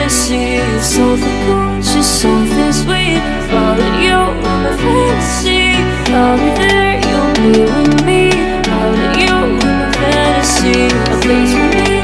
fantasy. Something gorgeous, something sweet. Follow you in my fantasy. I'll be there, you'll be with me. Follow you in my fantasy. A place for me.